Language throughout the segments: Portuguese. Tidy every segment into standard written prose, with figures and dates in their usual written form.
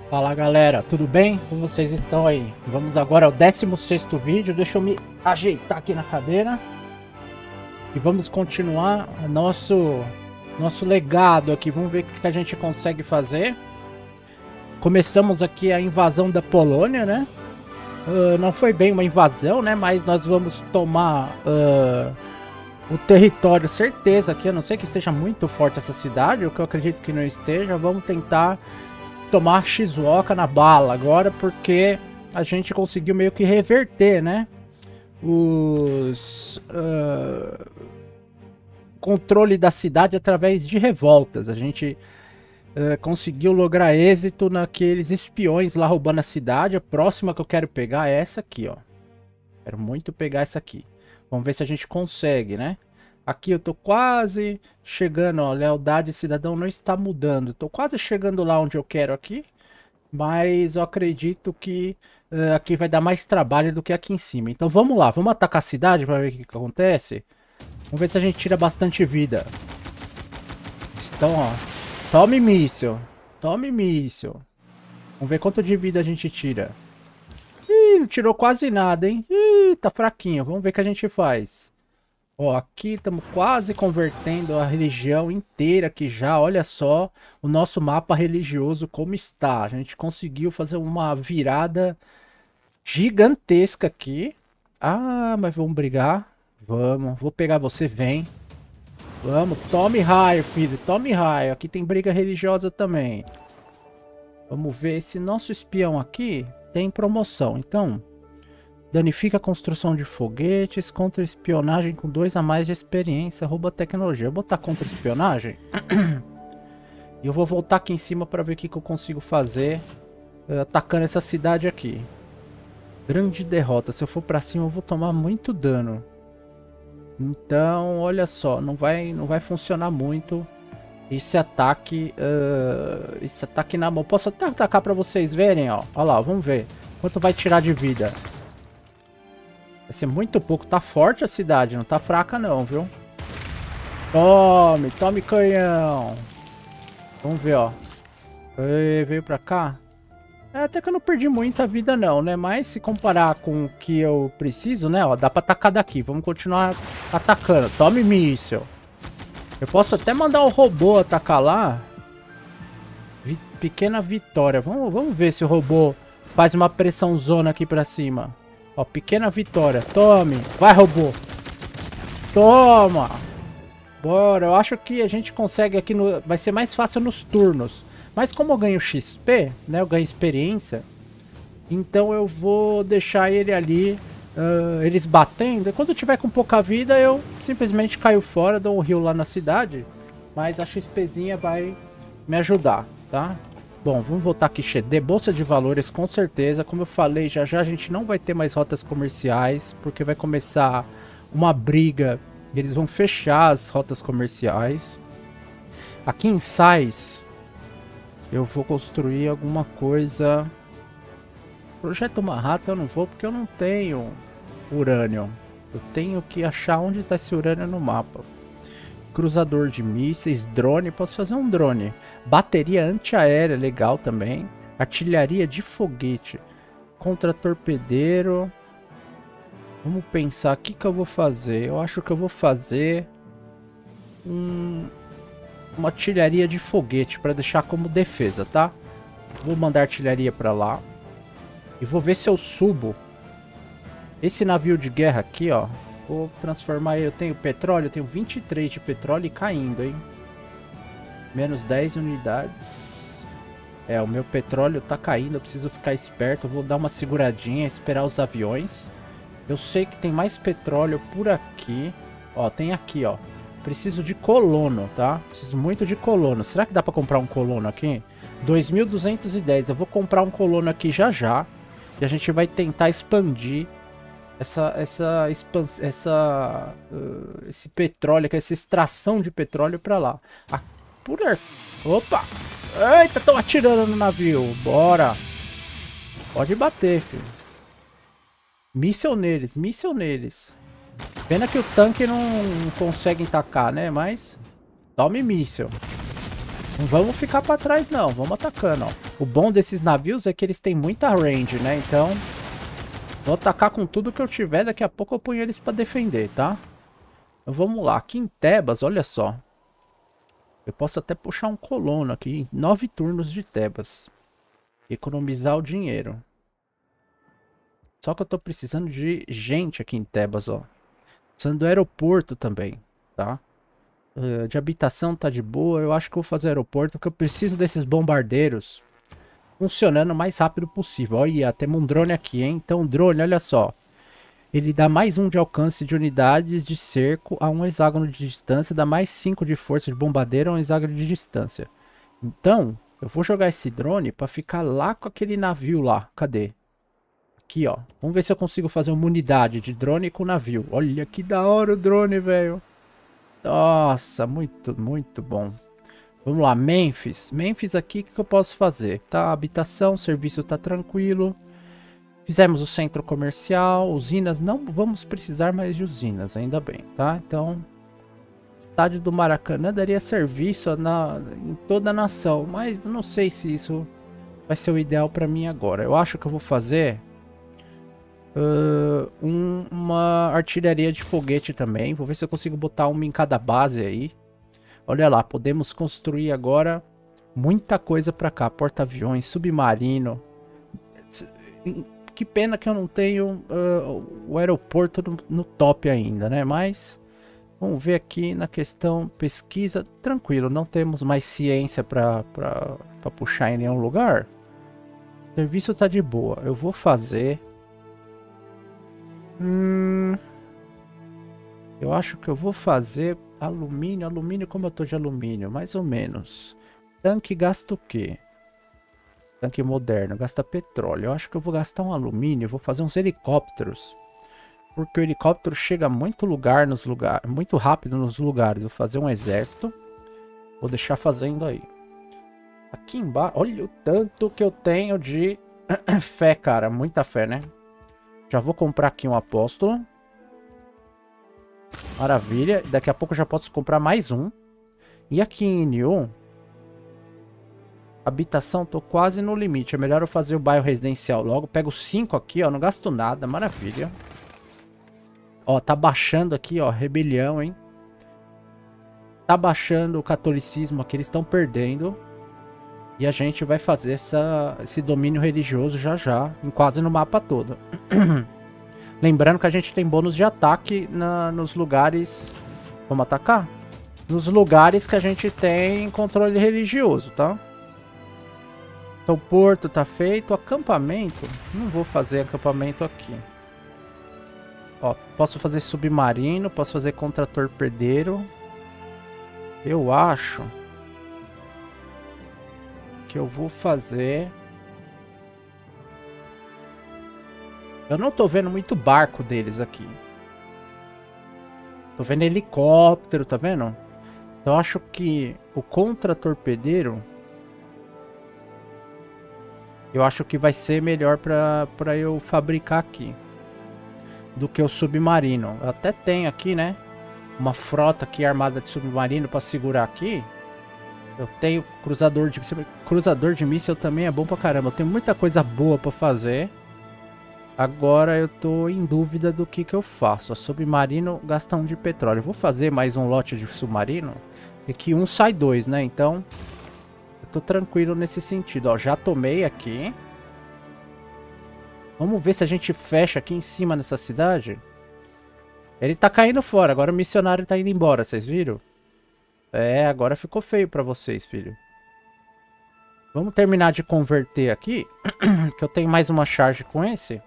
Fala galera, tudo bem? Como vocês estão aí? Vamos agora ao 16º vídeo. Deixa eu me ajeitar aqui na cadeira. E vamos continuar o nosso legado aqui. Vamos ver o que a gente consegue fazer. Começamos aqui a invasão da Polônia, né? Não foi bem uma invasão, né? Mas nós vamos tomar o território, certeza aqui. A não ser que esteja muito forte essa cidade, o que eu acredito que não esteja. Vamos tentar tomar Shizuoka na bala agora, porque a gente conseguiu meio que reverter, né? Os controle da cidade através de revoltas. A gente conseguiu lograr êxito naqueles espiões lá roubando a cidade. A próxima que eu quero pegar é essa aqui, ó. Quero muito pegar essa aqui. Vamos ver se a gente consegue, né? Aqui eu tô quase chegando, ó, lealdade cidadão não está mudando. Tô quase chegando lá onde eu quero aqui, mas eu acredito que aqui vai dar mais trabalho do que aqui em cima. Então vamos lá, vamos atacar a cidade para ver o que acontece. Vamos ver se a gente tira bastante vida. Então, ó, tome míssil, tome míssil. Vamos ver quanto de vida a gente tira. Ih, não tirou quase nada, hein? Ih, tá fraquinho. Vamos ver o que a gente faz. Ó, aqui estamos quase convertendo a religião inteira aqui já. Olha só o nosso mapa religioso como está. A gente conseguiu fazer uma virada gigantesca aqui. Ah, mas vamos brigar? Vamos. Vou pegar você, vem. Vamos, tome raio, filho. Tome raio. Aqui tem briga religiosa também. Vamos ver. Esse nosso espião aqui tem promoção. Então... danifica a construção de foguetes, contra espionagem com 2 a mais de experiência, rouba tecnologia. Eu vou botar contra espionagem. E eu vou voltar aqui em cima para ver o que eu consigo fazer atacando essa cidade aqui. Grande derrota. Se eu for para cima eu vou tomar muito dano. Então, olha só, não vai funcionar muito esse ataque na mão. Posso até atacar para vocês verem, ó. Olha lá, vamos ver quanto vai tirar de vida. Vai ser muito pouco. Tá forte a cidade, não tá fraca não, viu? Tome, tome canhão. Vamos ver, ó. Veio pra cá. Até que eu não perdi muita vida não, né? Mas se comparar com o que eu preciso, né? Ó, dá pra atacar daqui. Vamos continuar atacando. Tome míssil. Eu posso até mandar o robô atacar lá. Pequena vitória. Vamos ver se o robô faz uma pressão zona aqui pra cima. Ó, pequena vitória. Tome. Vai, robô. Toma. Bora. Eu acho que a gente consegue aqui no... vai ser mais fácil nos turnos. Mas como eu ganho XP, né? Eu ganho experiência. Então eu vou deixar ele ali. Eles batendo. E quando eu tiver com pouca vida, eu simplesmente caio fora. Dou um heal lá na cidade. Mas a XPzinha vai me ajudar, tá? Bom, vamos voltar aqui, XD, bolsa de valores, com certeza. Como eu falei, já já a gente não vai ter mais rotas comerciais, porque vai começar uma briga. Eles vão fechar as rotas comerciais. Aqui em Sais, eu vou construir alguma coisa. Projeto Manhattan eu não vou, porque eu não tenho urânio. Eu tenho que achar onde está esse urânio no mapa. Cruzador de mísseis, drone, posso fazer um drone. Bateria antiaérea, legal também. Artilharia de foguete. Contra-torpedeiro. Vamos pensar, o que eu vou fazer? Eu acho que eu vou fazer uma artilharia de foguete para deixar como defesa, tá? Vou mandar artilharia para lá. E vou ver se eu subo esse navio de guerra aqui, ó. Vou transformar ele. Eu tenho petróleo, eu tenho 23 de petróleo e caindo, hein? Menos 10 unidades. O meu petróleo tá caindo, eu preciso ficar esperto. Eu vou dar uma seguradinha, esperar os aviões. Eu sei que tem mais petróleo por aqui. Ó, tem aqui, ó. Preciso de colono, tá? Preciso muito de colono. Será que dá pra comprar um colono aqui? 2.210. Eu vou comprar um colono aqui já já. E a gente vai tentar expandir esse petróleo, essa extração de petróleo pra lá. Opa! Eita, estão atirando no navio. Bora! Pode bater, filho. Míssel neles, míssel neles. Pena que o tanque não consegue tacar, né? Mas tome míssel. Não vamos ficar pra trás, não. Vamos atacando, ó. O bom desses navios é que eles têm muita range, né? Então, vou atacar com tudo que eu tiver. Daqui a pouco eu ponho eles pra defender, tá? Então, vamos lá. Aqui em Tebas, olha só. Eu posso até puxar um colono aqui em 9 turnos de Tebas. Economizar o dinheiro. Só que eu tô precisando de gente aqui em Tebas, ó. Precisando do aeroporto também, tá? De habitação tá de boa. Eu acho que eu vou fazer aeroporto, porque eu preciso desses bombardeiros funcionando o mais rápido possível. Olha, temos um drone aqui, hein? Então, o drone, olha só. Ele dá mais 1 de alcance de unidades de cerco a um hexágono de distância. Dá mais 5 de força de bombardeiro a um hexágono de distância. Então, eu vou jogar esse drone pra ficar lá com aquele navio lá. Cadê? Aqui, ó. Vamos ver se eu consigo fazer uma unidade de drone com navio. Olha que da hora o drone, velho. Nossa, muito, muito bom. Vamos lá, Memphis. Memphis aqui, o que eu posso fazer? Tá, habitação, serviço tá tranquilo. Fizemos o centro comercial, usinas. Não vamos precisar mais de usinas, ainda bem, tá? Então, estádio do Maracanã daria serviço em toda a nação. Mas eu não sei se isso vai ser o ideal para mim agora. Eu acho que eu vou fazer uma artilharia de foguete também. Vou ver se eu consigo botar uma em cada base aí. Olha lá, podemos construir agora muita coisa para cá. Porta-aviões, submarino. Que pena que eu não tenho o aeroporto no top ainda, né? Mas vamos ver aqui na questão pesquisa. Tranquilo, não temos mais ciência para puxar em nenhum lugar. O serviço tá de boa. Eu vou fazer... eu acho que eu vou fazer alumínio. Alumínio, como eu tô de alumínio? Mais ou menos. Tanque gasta o quê? Tanque moderno, gasta petróleo. Eu acho que eu vou gastar um alumínio. Vou fazer uns helicópteros. Porque o helicóptero chega muito muito rápido nos lugares. Vou fazer um exército. Vou deixar fazendo aí. Aqui embaixo, olha o tanto que eu tenho de fé, cara. Muita fé, né? Já vou comprar aqui um apóstolo. Maravilha. Daqui a pouco eu já posso comprar mais um. E aqui em N1, habitação, tô quase no limite. É melhor eu fazer o bairro residencial logo. Pego 5 aqui, ó. Não gasto nada. Maravilha. Ó, tá baixando aqui, ó. Rebelião, hein? Tá baixando o catolicismo aqui. Eles estão perdendo. E a gente vai fazer esse domínio religioso já já. Quase no mapa todo. Lembrando que a gente tem bônus de ataque nos lugares... Vamos atacar? Nos lugares que a gente tem controle religioso, tá? Então o porto tá feito. Acampamento. Não vou fazer acampamento aqui. Ó, posso fazer submarino. Posso fazer contra-torpedeiro. Eu acho que eu vou fazer... Eu não tô vendo muito barco deles aqui. Tô vendo helicóptero, tá vendo? Então acho que o contra-torpedeiro... eu acho que vai ser melhor pra eu fabricar aqui. Do que o submarino. Eu até tenho aqui, né? Uma frota aqui armada de submarino pra segurar aqui. Eu tenho cruzador de míssil. Cruzador de míssil também é bom pra caramba. Eu tenho muita coisa boa pra fazer. Agora eu tô em dúvida do que eu faço. A submarino gasta 1 de petróleo. Eu vou fazer mais um lote de submarino. E que um sai 2, né? Então, eu tô tranquilo nesse sentido. Ó, já tomei aqui. Vamos ver se a gente fecha aqui em cima nessa cidade. Ele tá caindo fora. Agora o missionário tá indo embora. Vocês viram? É, agora ficou feio pra vocês, filho. Vamos terminar de converter aqui. Que eu tenho mais uma charge com esse.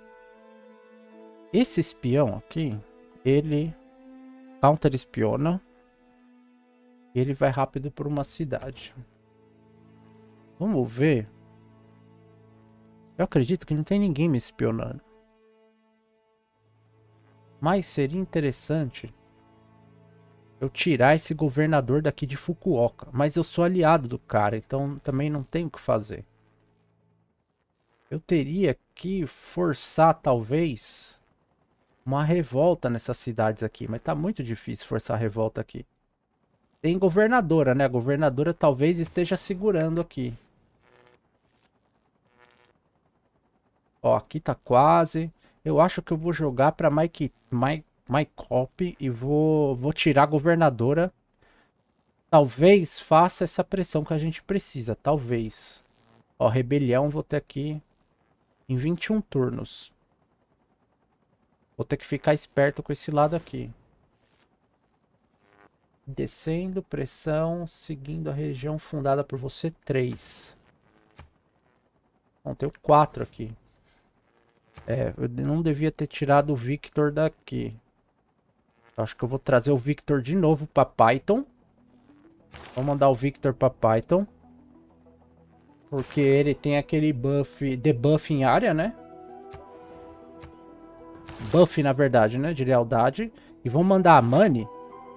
Esse espião aqui, ele counter-espiona. E ele vai rápido por uma cidade. Vamos ver. Eu acredito que não tem ninguém me espionando. Mas seria interessante eu tirar esse governador daqui de Fukuoka. Mas eu sou aliado do cara, então também não tenho o que fazer. Eu teria que forçar, talvez, uma revolta nessas cidades aqui. Mas tá muito difícil forçar a revolta aqui. tem governadora, né? A governadora talvez esteja segurando aqui. Ó, aqui tá quase. Eu acho que eu vou jogar pra Maikop e vou tirar a governadora. Talvez faça essa pressão que a gente precisa, talvez. Ó, rebelião, vou ter aqui em 21 turnos. Vou ter que ficar esperto com esse lado aqui. Descendo, pressão, seguindo a região fundada por você, 3. Bom, tenho 4 aqui. É, eu não devia ter tirado o Victor daqui. Acho que eu vou trazer o Victor de novo para Python. Vou mandar o Victor para Python. Porque ele tem aquele buff, debuff em área, né? Buff, na verdade, né? De lealdade. E vamos mandar a Mani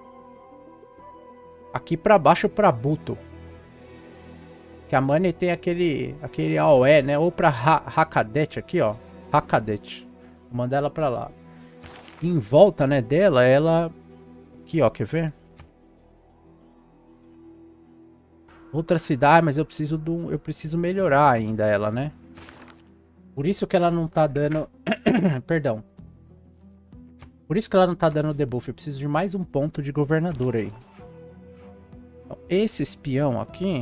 aqui para baixo para Buto. Que a Mani tem aquele AOE, né? Ou para Hakadet aqui, ó. Hakadet. Vou mandar ela para lá. E em volta, né, dela, ela... Aqui, ó, quer ver? Outra cidade, mas eu preciso melhorar ainda ela, né? Por isso que ela não tá dando... Perdão. Por isso que ela não tá dando debuff. Eu preciso de mais um ponto de governador aí. Então, esse espião aqui...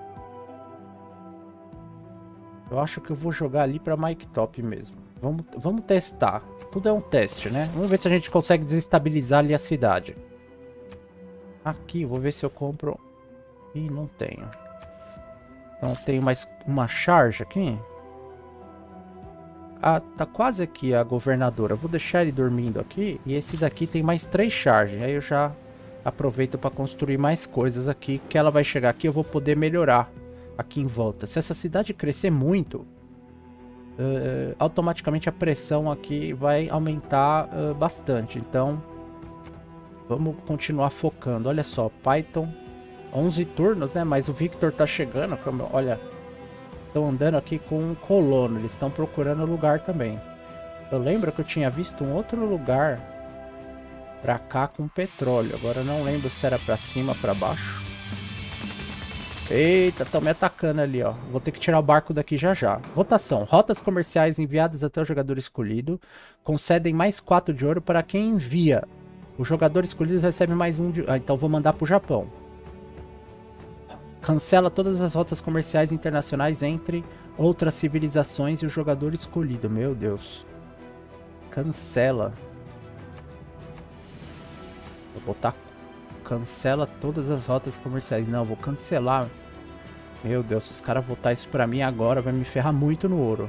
Eu acho que eu vou jogar ali pra Mike Top mesmo. Vamos testar. Tudo é um teste, né? Vamos ver se a gente consegue desestabilizar ali a cidade. Aqui, vou ver se eu compro... Ih, não tenho. Então tenho mais uma charge aqui. Ah, tá quase aqui a governadora. Vou deixar ele dormindo aqui. E esse daqui tem mais 3 charges. Aí eu já aproveito para construir mais coisas aqui. Que ela vai chegar aqui, eu vou poder melhorar aqui em volta. Se essa cidade crescer muito, automaticamente a pressão aqui vai aumentar bastante. Então, vamos continuar focando. Olha só, Python, 11 turnos, né? Mas o Victor tá chegando. Olha, estão andando aqui com um colono. Eles estão procurando lugar também. Eu lembro que eu tinha visto um outro lugar pra cá com petróleo. Agora eu não lembro se era pra cima ou pra baixo. Eita, estão me atacando ali, ó. Vou ter que tirar o barco daqui já já. Votação. Rotas comerciais enviadas até o jogador escolhido concedem mais 4 de ouro para quem envia. O jogador escolhido recebe mais 1 de... Ah, então vou mandar pro Japão. Cancela todas as rotas comerciais internacionais entre outras civilizações e o jogador escolhido. Meu Deus. Cancela. Vou botar... Cancela todas as rotas comerciais. Não, vou cancelar. Meu Deus, se os caras votar isso pra mim agora, vai me ferrar muito no ouro.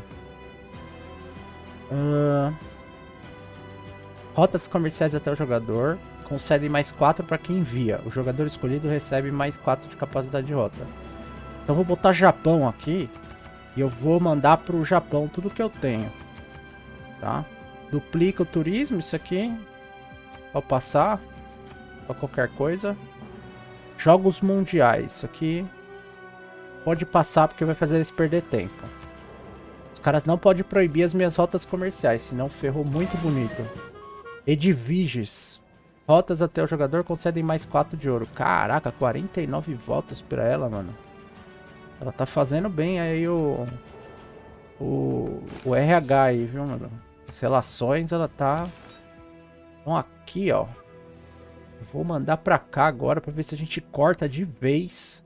Rotas comerciais até o jogador. Concede mais 4 para quem envia. O jogador escolhido recebe mais 4 de capacidade de rota. Então vou botar Japão aqui. E eu vou mandar pro Japão tudo que eu tenho. Tá? Duplica o turismo, isso aqui. Pode passar. Pra qualquer coisa. Jogos mundiais. Isso aqui pode passar porque vai fazer eles perder tempo. Os caras não podem proibir as minhas rotas comerciais, senão ferrou muito bonito. Edviges. Rotas até o jogador concedem mais 4 de ouro. Caraca, 49 votos pra ela, mano. Ela tá fazendo bem aí o RH aí, viu, mano? As relações, ela tá... Então aqui, ó. Vou mandar pra cá agora pra ver se a gente corta de vez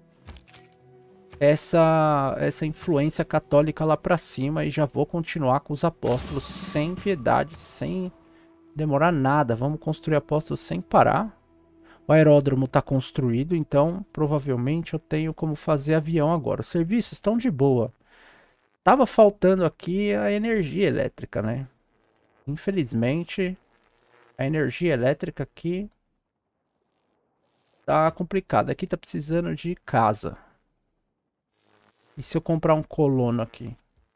essa influência católica lá pra cima. E já vou continuar com os apóstolos sem piedade, sem demorar nada. Vamos construir apóstolos sem parar. O aeródromo tá construído, então provavelmente eu tenho como fazer avião agora. Os serviços estão de boa. Tava faltando aqui a energia elétrica, né? Infelizmente, a energia elétrica aqui tá complicada. Aqui tá precisando de casa. E se eu comprar um colono aqui?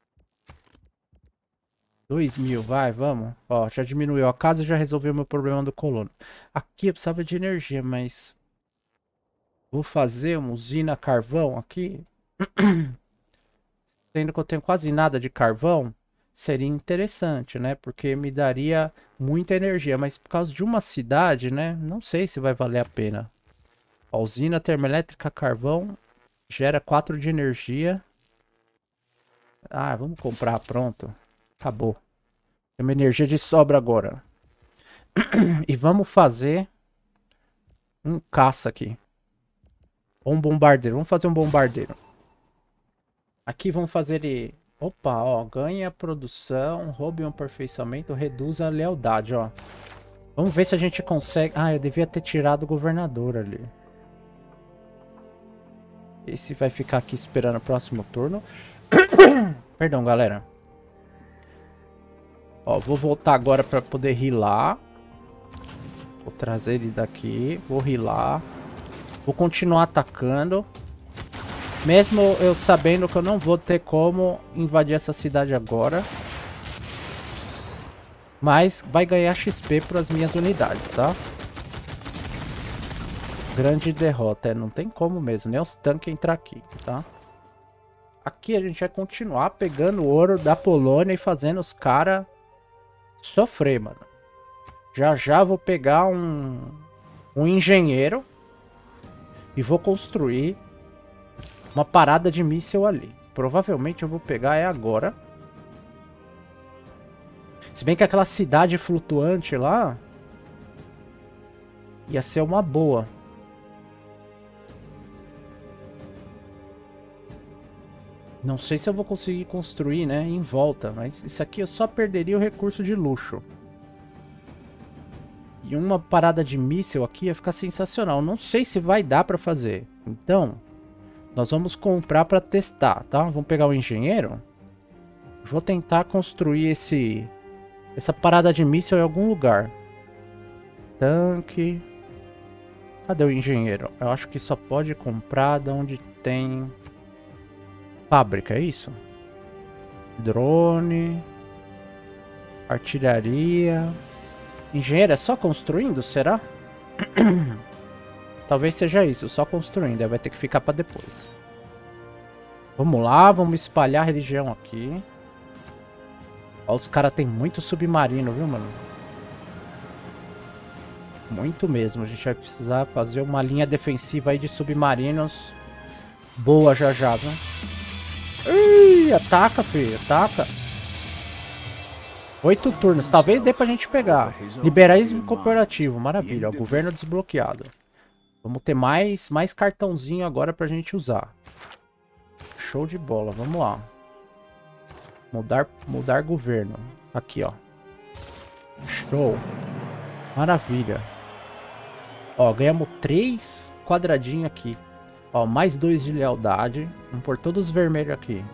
2.000, vai, vamos. Ó, já diminuiu a casa e já resolveu o meu problema do colono. Aqui eu precisava de energia, mas... Vou fazer uma usina carvão aqui. Sendo que eu tenho quase nada de carvão, seria interessante, né? Porque me daria muita energia. Mas por causa de uma cidade, né? Não sei se vai valer a pena. A usina termoelétrica carvão gera 4 de energia. Ah, vamos comprar, pronto. Acabou. Tem uma energia de sobra agora. E vamos fazer um caça aqui. Ou um bombardeiro. Vamos fazer um bombardeiro. Aqui vamos fazer ele... Opa, ó. Ganha produção, rouba um aperfeiçoamento, reduz a lealdade, ó. Vamos ver se a gente consegue... Ah, eu devia ter tirado o governador ali. Esse vai ficar aqui esperando o próximo turno. Perdão, galera. Ó, vou voltar agora para poder healar. Vou trazer ele daqui. Vou healar. Vou continuar atacando. Mesmo eu sabendo que eu não vou ter como invadir essa cidade agora. Mas vai ganhar XP para as minhas unidades, tá? Grande derrota. É, não tem como mesmo. Nem os tanques entrar aqui, tá? Aqui a gente vai continuar pegando o ouro da Polônia e fazendo os caras sofrer, mano. Já já vou pegar um engenheiro e vou construir uma parada de míssil ali. Provavelmente eu vou pegar agora. Se bem que aquela cidade flutuante lá ia ser uma boa. Não sei se eu vou conseguir construir, né, em volta, mas isso aqui eu só perderia o recurso de luxo. E uma parada de míssil aqui ia ficar sensacional. Não sei se vai dar pra fazer. Então, nós vamos comprar pra testar, tá? Vamos pegar o engenheiro. Vou tentar construir essa parada de míssil em algum lugar. Tanque. Cadê o engenheiro? Eu acho que só pode comprar de onde tem... Fábrica, é isso? Drone. Artilharia. Engenheiro é só construindo, será? Talvez seja isso, só construindo. Aí vai ter que ficar pra depois. Vamos lá, vamos espalhar a religião aqui. Ó, os caras tem muito submarino, viu, mano? Muito mesmo. A gente vai precisar fazer uma linha defensiva aí de submarinos. Boa já já, viu? Ih, ataca, filho, ataca. 8 turnos, talvez dê pra gente pegar. Liberalismo cooperativo, maravilha, ó, governo desbloqueado. Vamos ter mais cartãozinho agora pra gente usar. Show de bola, vamos lá. Mudar governo. Aqui, ó. Show. Maravilha. Ó, ganhamos 3 quadradinhos aqui. Ó, mais 2 de lealdade. Vamos pôr todos os vermelhos aqui.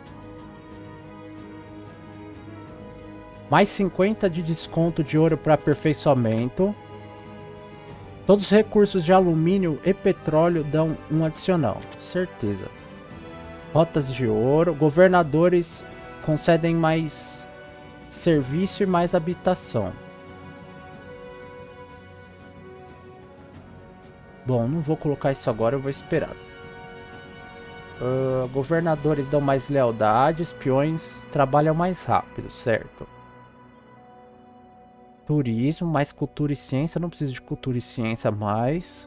Mais 50 de desconto de ouro para aperfeiçoamento. Todos os recursos de alumínio e petróleo dão um adicional. Certeza. Rotas de ouro. Governadores concedem mais serviço e mais habitação. Bom, não vou colocar isso agora, eu vou esperar. Governadores dão mais lealdade, espiões trabalham mais rápido, certo? Turismo, mais cultura e ciência, não preciso de cultura e ciência mais.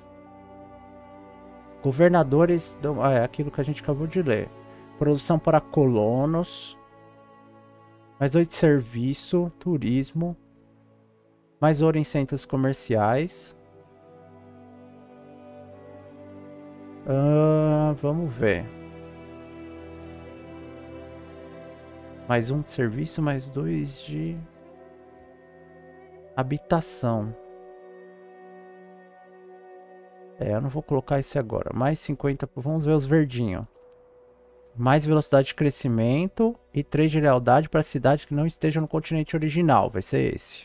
Governadores dão... é aquilo que a gente acabou de ler. Produção para colonos. Mais 8 de serviço, turismo. Mais ouro em centros comerciais. Vamos ver. Mais 1 de serviço, mais 2 de habitação. Eu não vou colocar esse agora. Mais 50, vamos ver os verdinhos. Mais velocidade de crescimento e 3 de lealdade para cidades que não estejam no continente original. Vai ser esse.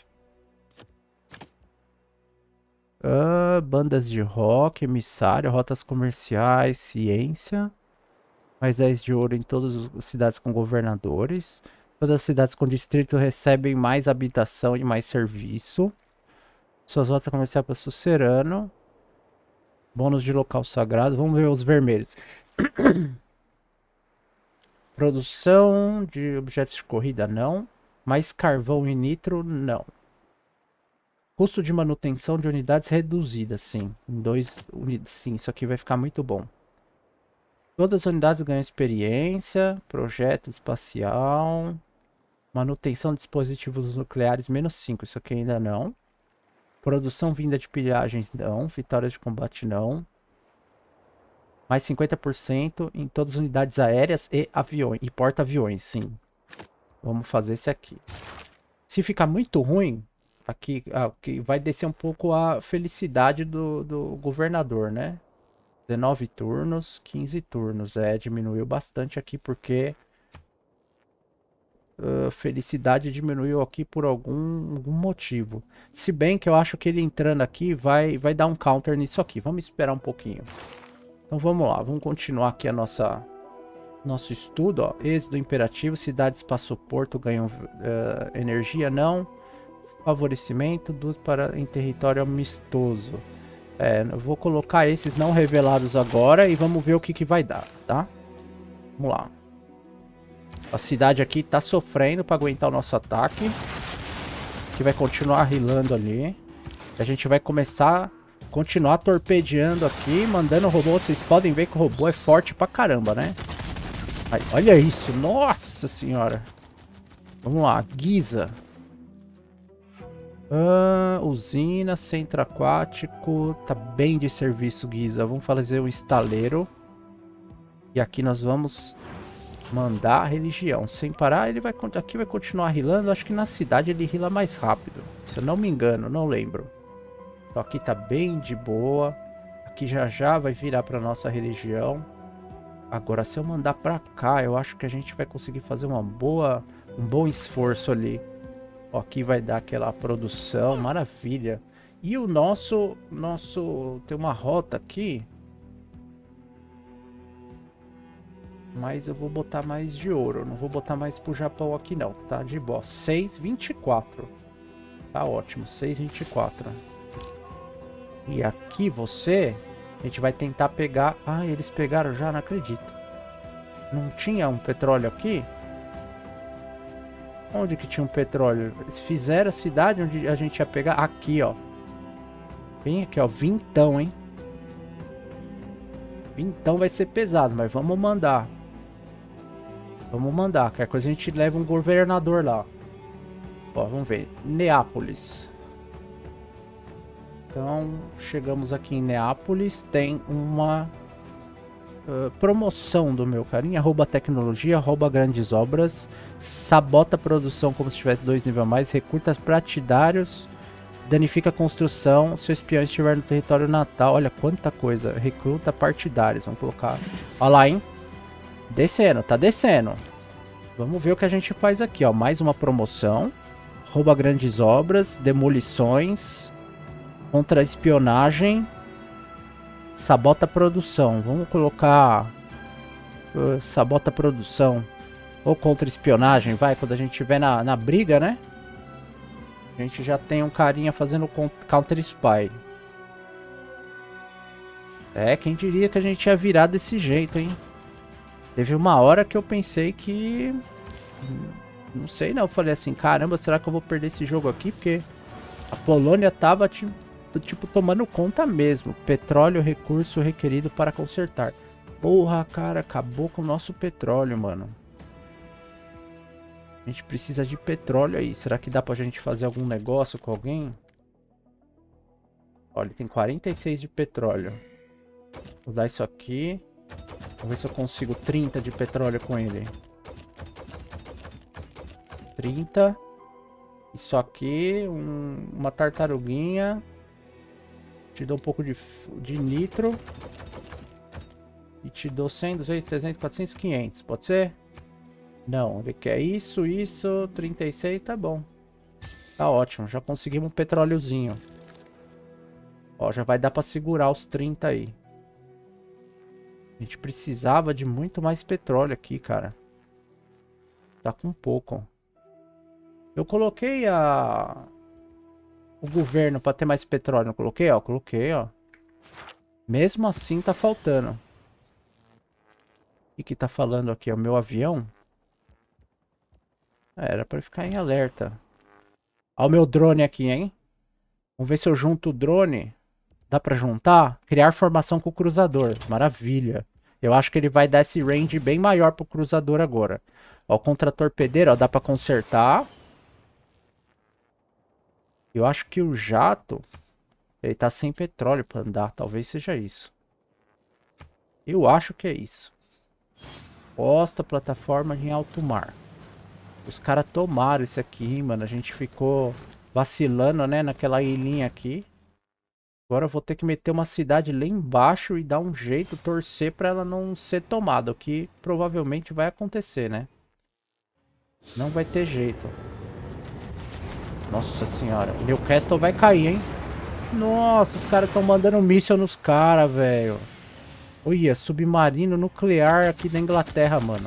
Bandas de rock, emissário, rotas comerciais, ciência. Mais 10 de ouro em todas as cidades com governadores. Todas as cidades com distrito recebem mais habitação e mais serviço. Suas rotas comerciais para Sucerano. Bônus de local sagrado. Vamos ver os vermelhos. Produção de objetos de corrida, não. Mais carvão e nitro, não. Custo de manutenção de unidades reduzida, sim. Em 2 unidades, sim, isso aqui vai ficar muito bom. Todas as unidades ganham experiência, projeto espacial, manutenção de dispositivos nucleares, -5, isso aqui ainda não. Produção vinda de pilhagens, não. Vitórias de combate, não. Mais 50% em todas as unidades aéreas e aviões, e porta-aviões, sim. Vamos fazer esse aqui. Se ficar muito ruim, aqui vai descer um pouco a felicidade do governador, né? 19 turnos, 15 turnos. Diminuiu bastante aqui porque felicidade diminuiu aqui por algum motivo. Se bem que eu acho que ele entrando aqui vai dar um counter nisso aqui. Vamos esperar um pouquinho. Então vamos lá, vamos continuar aqui a nosso estudo. Ó. Êxodo imperativo, cidade, espaço, porto ganham energia, não. Favorecimento em território amistoso. Eu vou colocar esses não revelados agora e vamos ver o que vai dar, tá? Vamos lá. A cidade aqui tá sofrendo para aguentar o nosso ataque. Que vai continuar rilando ali. A gente vai continuar torpedeando aqui, mandando o robô. Vocês podem ver que o robô é forte pra caramba, né? Aí, olha isso, nossa senhora. Vamos lá, Giza. Usina, centro aquático. Tá bem de serviço, Giza. Vamos fazer o estaleiro. E aqui nós vamos mandar a religião. Sem parar, aqui vai continuar rilando. Acho que na cidade ele rila mais rápido. Se eu não me engano, não lembro. Então aqui tá bem de boa. Aqui já vai virar para nossa religião. Agora se eu mandar para cá, eu acho que a gente vai conseguir fazer um bom esforço ali. Ó, aqui vai dar aquela produção, maravilha. E o nosso tem uma rota aqui. Mas eu vou botar mais de ouro. Não vou botar mais pro Japão aqui não. Tá de boa. 6,24. Tá ótimo. 6,24. E aqui a gente vai tentar pegar... Ah, eles pegaram já? Não acredito. Não tinha um petróleo aqui? Onde que tinha um petróleo? Eles fizeram a cidade onde a gente ia pegar. Aqui, ó. Bem aqui, ó. Vintão, hein? Vintão vai ser pesado, mas vamos mandar. Vamos mandar. Qualquer coisa a gente leva um governador lá. Ó, vamos ver. Neápolis. Então, chegamos aqui em Neápolis. Tem uma promoção do meu carinha. Rouba tecnologia, rouba grandes obras. Sabota a produção como se tivesse 2 níveis a mais. Recruta partidários. Danifica a construção. Se o espião estiver no território natal. Olha quanta coisa. Recruta partidários. Vamos colocar. Olha lá, hein? Descendo, tá descendo. Vamos ver o que a gente faz aqui, ó. Mais uma promoção. Rouba grandes obras. Demolições. Contra-espionagem. Sabota a produção. Vamos colocar... sabota a produção. Ou contra-espionagem, vai. Quando a gente estiver na briga, né? A gente já tem um carinha fazendo counter-spy. Quem diria que a gente ia virar desse jeito, hein? Teve uma hora que eu pensei que... Não sei não, eu falei assim, caramba, será que eu vou perder esse jogo aqui? Porque a Polônia tava tipo tomando conta mesmo. Petróleo, recurso requerido para consertar. Porra, cara, acabou com o nosso petróleo, mano. A gente precisa de petróleo aí. Será que dá pra gente fazer algum negócio com alguém? Olha, tem 46 de petróleo. Vou dar isso aqui. Vamos ver se eu consigo 30 de petróleo com ele. 30. Isso aqui, uma tartaruguinha. Te dou um pouco de nitro. E te dou 100, 200, 300, 400, 500. Pode ser? Não, ele quer isso, 36, tá bom. Tá ótimo, já conseguimos um petróleozinho. Ó, já vai dar pra segurar os 30 aí. A gente precisava de muito mais petróleo aqui, cara. Tá com pouco. Eu coloquei o governo pra ter mais petróleo. Não coloquei, ó? Coloquei, ó. Mesmo assim tá faltando. O que tá falando aqui? É o meu avião? Era pra ficar em alerta. Ó o meu drone aqui, hein? Vamos ver se eu junto o drone. Dá pra juntar? Criar formação com o cruzador. Maravilha. Eu acho que ele vai dar esse range bem maior pro cruzador agora. Ó, o contra-torpedeiro, ó, dá pra consertar. Eu acho que o jato, ele tá sem petróleo pra andar. Talvez seja isso. Eu acho que é isso. Posta plataforma em alto mar. Os caras tomaram isso aqui, mano. A gente ficou vacilando, né, naquela ilhinha aqui. Agora eu vou ter que meter uma cidade lá embaixo e dar um jeito, torcer pra ela não ser tomada. O que provavelmente vai acontecer, né? Não vai ter jeito. Nossa senhora. O Newcastle vai cair, hein? Nossa, os caras estão mandando míssil nos caras, velho. Olha, submarino nuclear aqui da Inglaterra, mano.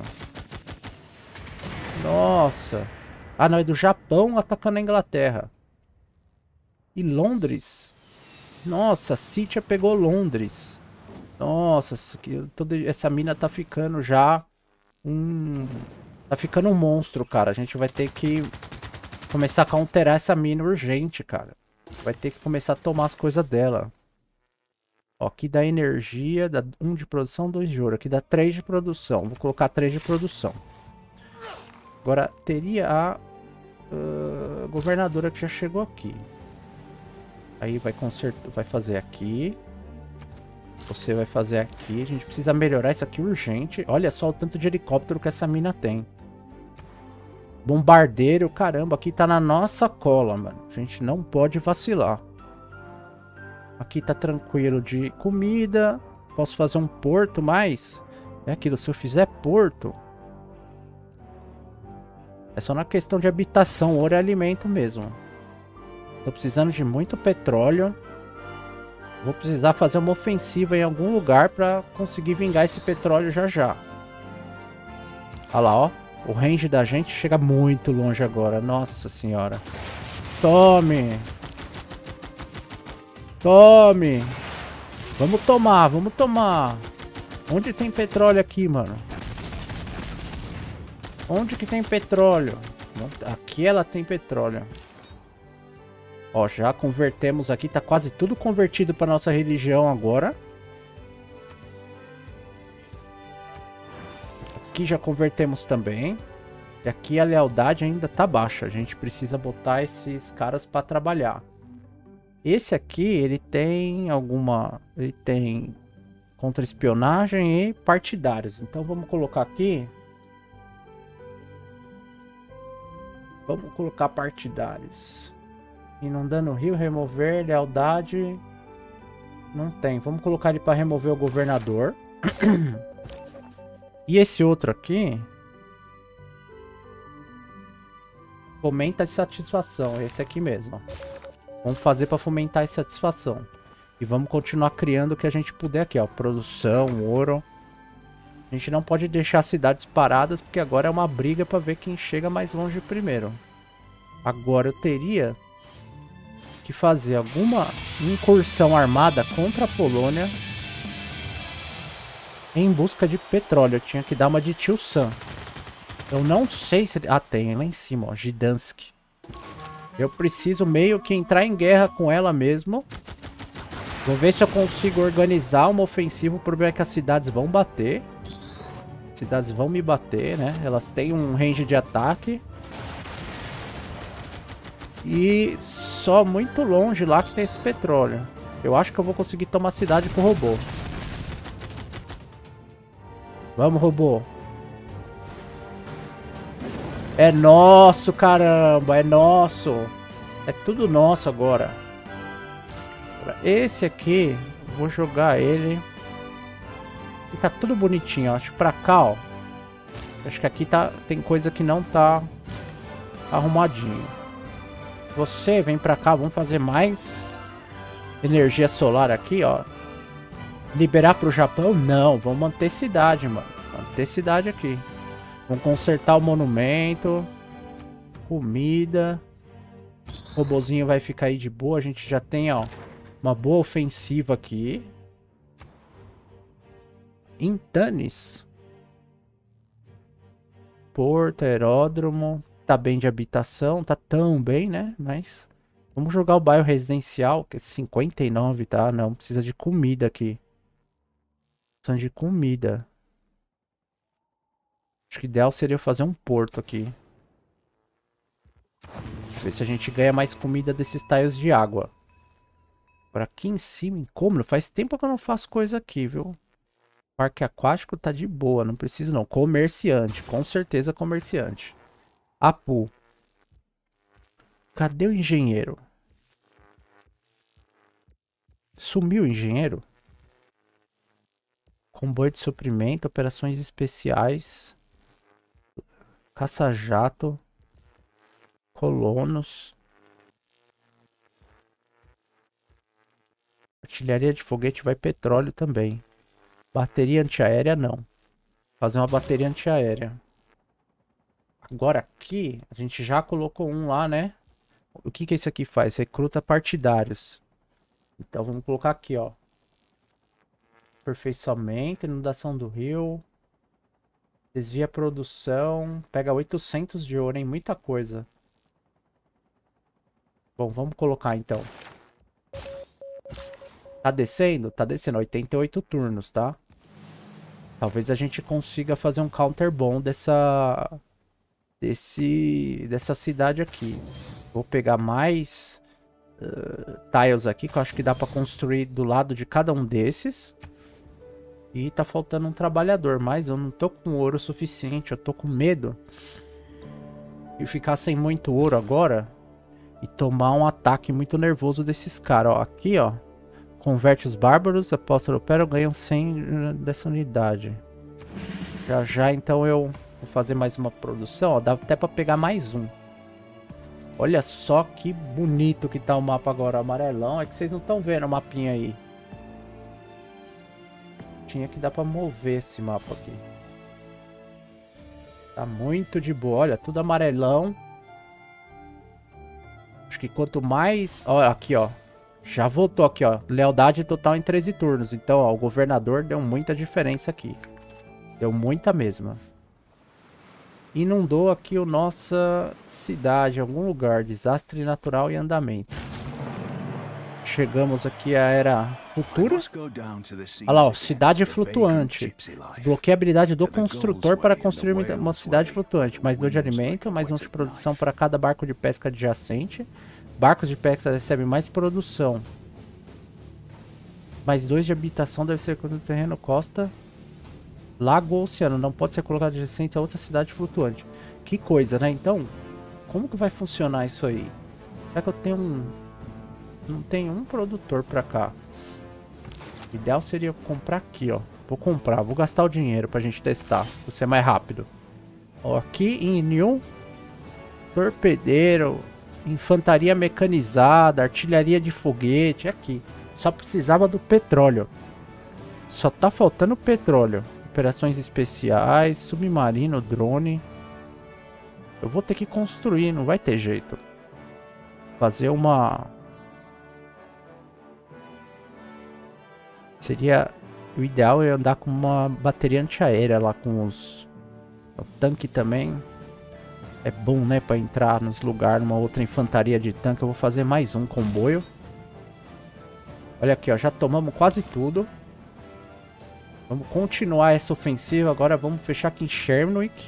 Nossa. Ah, não, é do Japão atacando a Inglaterra. E Londres? Nossa, a Sítia pegou Londres. Nossa, essa mina tá ficando já tá ficando um monstro, cara. A gente vai ter que começar a counterar essa mina urgente, cara. Vai ter que começar a tomar as coisas dela. Ó, aqui dá energia, dá 1 de produção, 2 de ouro. Aqui dá 3 de produção. Vou colocar 3 de produção. Agora, teria a governadora que já chegou aqui. Aí vai consertar, vai fazer aqui. Você vai fazer aqui. A gente precisa melhorar isso aqui urgente. Olha só o tanto de helicóptero que essa mina tem. Bombardeiro, caramba, aqui tá na nossa cola, mano. A gente não pode vacilar. Aqui tá tranquilo de comida. Posso fazer um porto mais? É aquilo, se eu fizer porto... É só na questão de habitação, ouro é alimento mesmo. Tô precisando de muito petróleo. Vou precisar fazer uma ofensiva em algum lugar pra conseguir vingar esse petróleo já já. Olha lá, ó. O range da gente chega muito longe agora. Nossa senhora. Tome. Tome. Vamos tomar, vamos tomar. Onde tem petróleo aqui, mano? Onde que tem petróleo? Aqui ela tem petróleo. Ó, já convertemos aqui. Tá quase tudo convertido para nossa religião agora. Aqui já convertemos também. E aqui a lealdade ainda tá baixa. A gente precisa botar esses caras para trabalhar. Esse aqui, ele tem alguma... Ele tem contra-espionagem e partidários. Então vamos colocar aqui... Vamos colocar partidários. Inundando o rio, remover, lealdade. Não tem. Vamos colocar ele para remover o governador. E esse outro aqui. Fomenta a satisfação. Esse aqui mesmo. Vamos fazer para fomentar a satisfação. E vamos continuar criando o que a gente puder aqui, ó. Produção, ouro. A gente não pode deixar cidades paradas, porque agora é uma briga para ver quem chega mais longe primeiro. Agora eu teria que fazer alguma incursão armada contra a Polônia em busca de petróleo. Eu tinha que dar uma de Tio Sam. Eu não sei se... Ah, tem lá em cima, ó, Gdansk. Eu preciso meio que entrar em guerra com ela mesmo. Vou ver se eu consigo organizar uma ofensiva. O problema é que as cidades vão bater. Cidades vão me bater, né? Elas têm um range de ataque. E só muito longe lá que tem esse petróleo. Eu acho que eu vou conseguir tomar a cidade com o robô. Vamos, robô. É nosso, caramba. É nosso. É tudo nosso agora. Esse aqui, vou jogar ele. E tá tudo bonitinho, ó. Acho que pra cá, ó. Acho que aqui tá, tem coisa que não tá arrumadinho. Você vem pra cá, vamos fazer mais energia solar aqui, ó. Liberar pro Japão? Não, vamos manter cidade, mano. Manter cidade aqui. Vamos consertar o monumento. Comida. O robozinho vai ficar aí de boa. A gente já tem, ó, uma boa ofensiva aqui. Em Tanis. Porto, aeródromo. Tá bem de habitação. Tá tão bem, né? Mas Vamos jogar o bairro residencial, que é 59, tá? Não, precisa de comida aqui. Precisa de comida. Acho que o ideal seria fazer um porto aqui. Ver se a gente ganha mais comida desses tiles de água. Agora aqui em cima, incômodo. Faz tempo que eu não faço coisa aqui, viu? Parque aquático tá de boa, não preciso não. Comerciante, com certeza comerciante. Apu. Cadê o engenheiro? Sumiu o engenheiro? Comboio de suprimento, operações especiais. Caça-jato. Colonos. Artilharia de foguete vai petróleo também. Bateria antiaérea não. Fazer uma bateria antiaérea. Agora aqui, a gente já colocou um lá, né? O que que isso aqui faz? Recruta partidários. Então vamos colocar aqui, ó. Aperfeiçoamento, inundação do rio. Desvia a produção. Pega 800 de ouro, hein? Muita coisa. Bom, vamos colocar então. Tá descendo? Tá descendo. 88 turnos, tá? Talvez a gente consiga fazer um counter bom dessa cidade aqui. Vou pegar mais tiles aqui, que eu acho que dá pra construir do lado de cada um desses. E tá faltando um trabalhador, mas eu não tô com ouro suficiente, eu tô com medo de ficar sem muito ouro agora e tomar um ataque muito nervoso desses caras. Ó, aqui, ó, converte os bárbaros, apóstolo opera, ganham 100 dessa unidade. Já já, então eu vou fazer mais uma produção, ó, dá até pra pegar mais um. Olha só que bonito que tá o mapa agora, amarelão, é que vocês não estão vendo o mapinha aí. Tinha que dar pra mover esse mapa aqui. Tá muito de boa. Olha, tudo amarelão. Acho que quanto mais... Olha, aqui, ó. Já voltou aqui, ó. Lealdade total em 13 turnos. Então, ó, o governador deu muita diferença aqui. Deu muita mesmo. Inundou aqui a nossa cidade, em algum lugar. Desastre natural em andamento. Chegamos aqui à era futura. Olha lá, ó, cidade flutuante. Desbloqueia a habilidade do construtor para construir uma cidade flutuante. Mais 2 de alimento, mais 1 de produção para cada barco de pesca adjacente. Barcos de pesca recebem mais produção. Mais 2 de habitação deve ser colocado no terreno, costa, lago ou oceano. Não pode ser colocado adjacente a outra cidade flutuante. Que coisa, né? Então, como que vai funcionar isso aí? Será que eu tenho um... Não tem um produtor pra cá. O ideal seria comprar aqui, ó. Vou comprar, vou gastar o dinheiro pra gente testar. Pra ser mais rápido. Ó, aqui em New, torpedeiro, infantaria mecanizada, artilharia de foguete, aqui. Só precisava do petróleo. Só tá faltando petróleo. Operações especiais, submarino, drone. Eu vou ter que construir, não vai ter jeito. Fazer uma... Seria... O ideal é andar com uma bateria antiaérea lá com os... O tanque também. É bom, né? Pra entrar nos lugares, numa outra infantaria de tanque. Eu vou fazer mais um comboio. Olha aqui, ó. Já tomamos quase tudo. Vamos continuar essa ofensiva. Agora vamos fechar aqui em Shermwick.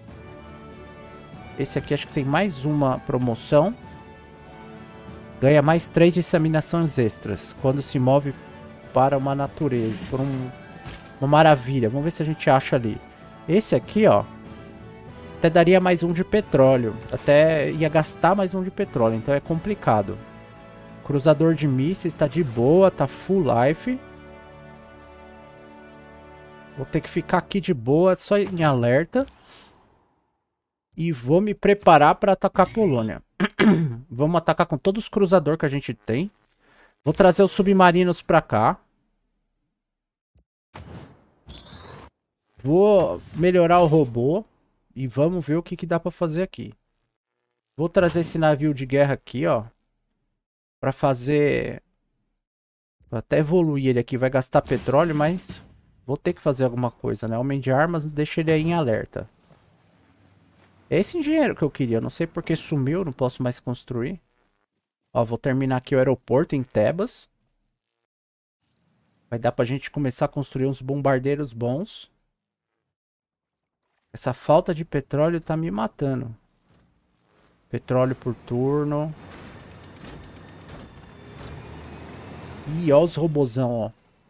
Esse aqui acho que tem mais uma promoção. Ganha mais 3 disseminações extras. Quando se move para uma natureza. Por uma maravilha. Vamos ver se a gente acha ali. Esse aqui, ó. Até daria mais um de petróleo. Até ia gastar mais um de petróleo. Então é complicado. Cruzador de mísseis tá de boa. Tá full life. Vou ter que ficar aqui de boa. Só em alerta. E vou me preparar para atacar a Polônia. Vamos atacar com todos os cruzadores que a gente tem. Vou trazer os submarinos para cá. Vou melhorar o robô. E vamos ver o que dá para fazer aqui. Vou trazer esse navio de guerra aqui, ó. Para fazer... Vou até evoluir ele aqui. Vai gastar petróleo, mas... Vou ter que fazer alguma coisa, né? Homem de armas, deixa ele aí em alerta. É esse engenheiro que eu queria. Não sei porque sumiu, não posso mais construir. Ó, vou terminar aqui o aeroporto em Tebas. Vai dar pra gente começar a construir uns bombardeiros bons. Essa falta de petróleo tá me matando. Petróleo por turno. Ih, ó os robozão, ó.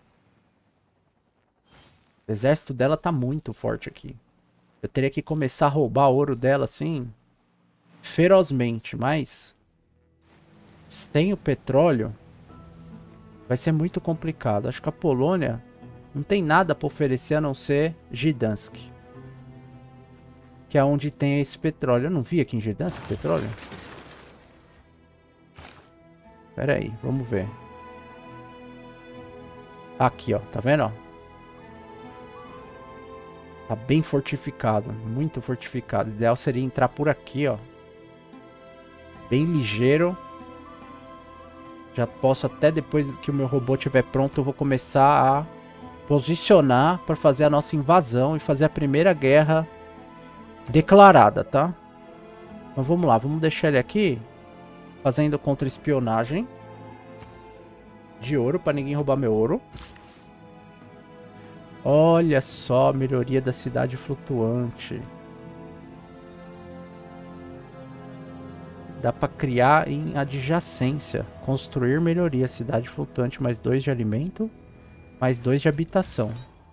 O exército dela tá muito forte aqui. Eu teria que começar a roubar ouro dela, assim, ferozmente. Mas, sem o petróleo, vai ser muito complicado. Acho que a Polônia não tem nada pra oferecer a não ser Gdansk. Que é onde tem esse petróleo. Eu não vi aqui em Gdansk petróleo? Pera aí, vamos ver. Aqui, ó. Tá vendo, ó? Tá bem fortificado. Muito fortificado. O ideal seria entrar por aqui, ó. Bem ligeiro. Já posso até depois que o meu robô estiver pronto, eu vou começar a posicionar para fazer a nossa invasão e fazer a primeira guerra declarada, tá? Então vamos lá, vamos deixar ele aqui fazendo contra-espionagem de ouro para ninguém roubar meu ouro. Olha só a melhoria da cidade flutuante. Dá para criar em adjacência. Construir melhoria. Cidade flutuante, mais 2 de alimento. Mais 2 de habitação.